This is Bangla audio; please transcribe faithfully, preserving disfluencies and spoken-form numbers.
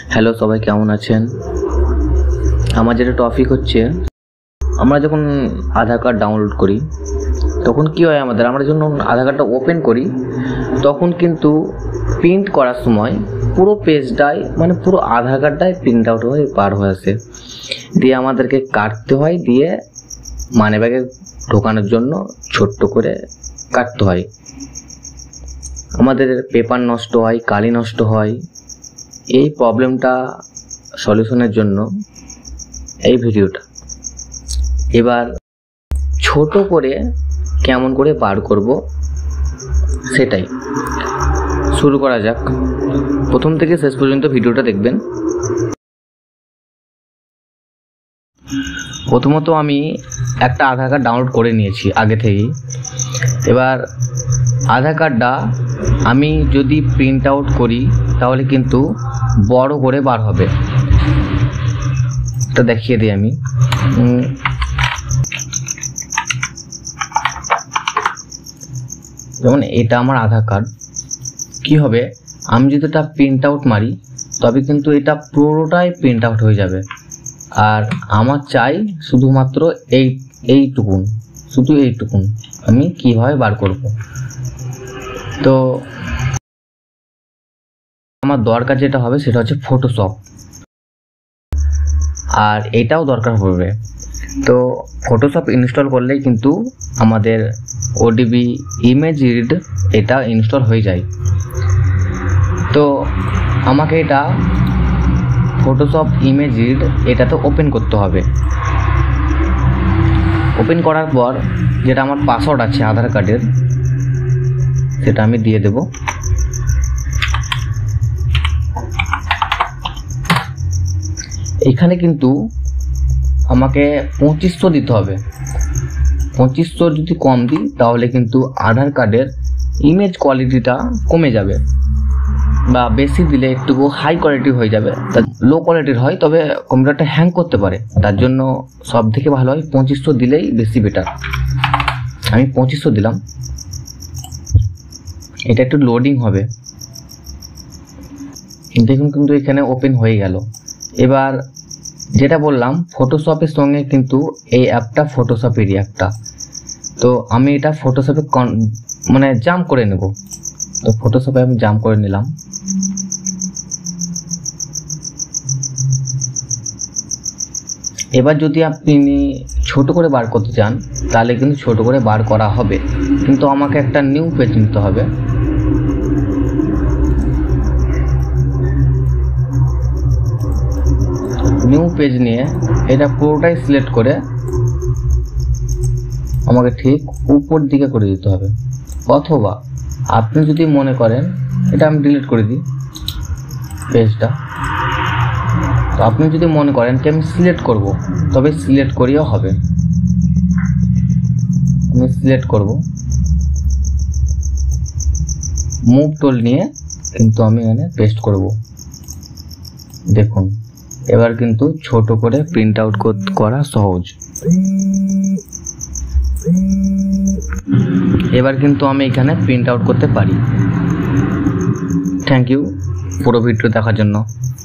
হ্যালো সবাই, কেমন আছেন? আমার যেটা টপিক হচ্ছে, আমরা যখন আধার কার্ড ডাউনলোড করি তখন কি হয়, আমাদের আমরা যখন আধার কার্ডটা ওপেন করি তখন কিন্তু প্রিন্ট করার সময় পুরো পেজটাই মানে পুরো আধার কার্ডটাই প্রিন্ট আউট হয়ে পার হয়ে আসে, দিয়ে আমাদেরকে কাটতে হয়, দিয়ে মানি ব্যাগে ঢোকানোর জন্য ছোট্ট করে কাটতে হয়। আমাদের পেপার নষ্ট হয়, কালি নষ্ট হয়। এই প্রবলেমটা সলিউশনের জন্য এই ভিডিওটা। এবার ছোট করে কেমন করে বার করব সেটাই শুরু করা যাক। প্রথম থেকে শেষ পর্যন্ত ভিডিওটা দেখবেন। প্রথমত আমি একটা আধার কার্ড ডাউনলোড করে নিয়েছি আগে থেকেই। এবার আধার কার্ডটা আমি যদি প্রিন্ট আউট করি তাহলে কিন্তু বড় করে বার হবে। এটা দেখিয়ে দিই আমি। যেমন এটা আমার আধার কার্ড, কি হবে আমি যদি এটা প্রিন্ট আউট মারি তবে কিন্তু এটা পুরোটাই প্রিন্ট আউট হয়ে যাবে। আর আমার চাই শুধুমাত্র এই এইটুকুন, শুধু এইটুকুন আমি কিভাবে বার করব। তো আমার দরকার যেটা হবে সেটা হচ্ছে ফটোশপ, আর এটাও দরকার পড়বে। তো ফটোশপ ইনস্টল করলেই কিন্তু আমাদের ওডিবি ইমেজ রিড এটা ইনস্টল হয়ে যায়। তো আমাকে এটা ফটোশপ ইমেজ রিড এটাতে ওপেন করতে হবে। ওপেন করার পর যেটা আমার পাসওয়ার্ড আছে আধার কার্ডের সেটা আমি দিয়ে দেব। এখানে কিন্তু আমাকে পঁচিশশো দিতে হবে। পঁচিশশো যদি কম দিই তাহলে কিন্তু আধার কার্ডের ইমেজ কোয়ালিটিটা কমে যাবে, বা বেশি দিলে একটু হাই কোয়ালিটি হয়ে যাবে। লো কোয়ালিটির হয় তবে কম্পিউটারটা হ্যাং করতে পারে, তার জন্য সব থেকে ভালো হয় পঁচিশশো দিলেই বেশি বেটার। আমি পঁচিশশো দিলাম। এটা একটু লোডিং হবে, দেখুন কিন্তু এখানে ওপেন হয়ে গেল। এবার যেটা বললাম ফটোশপের সঙ্গে কিন্তু এই অ্যাপটা ফটোশপেরই একটা। তো আমি এটা ফটোশপে মানে জাম্প করে নেব। তো ফটোশপে আমি জাম্প করে নিলাম। এবার যদি আপনি ছোট করে বার করতে চান তাহলে কিন্তু ছোট করে বার করা হবে, কিন্তু আমাকে একটা নিউ পেজ নিতে হবে। নিউ পেজ নিয়ে এটা পুরোটাই সিলেক্ট করে আমাকে ঠিক উপর দিকে করে দিতে হবে। অথবা আপনি যদি মনে করেন এটা আমি ডিলিট করে দিই পেজটা, তো আপনি যদি মনে করেন যে আমি সিলেক্ট করব তবে সিলেক্ট করিও হবে। আমি সিলেক্ট করব, মুভ টুল নিয়ে কিন্তু আমি এখানে পেস্ট করব। দেখুন এবার কিন্তু ছোট করে প্রিন্ট আউট করা সহজ। এবার কিন্তু আমি এখানে প্রিন্ট আউট করতে পারি। থ্যাংক ইউ পুরো ভিডিও দেখার জন্য।